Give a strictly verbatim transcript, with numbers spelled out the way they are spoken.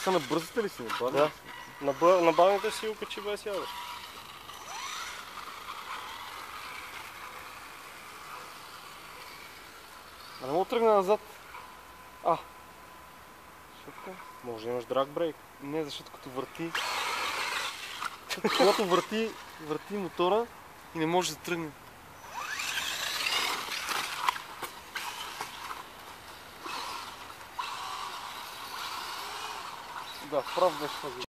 са на бързата ли си? На да. На, бъ... на бавните си окачи без ядеш. А не мога тръгна назад. А. Шутка. Може да имаш драг брейк. Не, защото като върти... Когато върти, върти мотора и не може да тръгне. Да, прав беше това.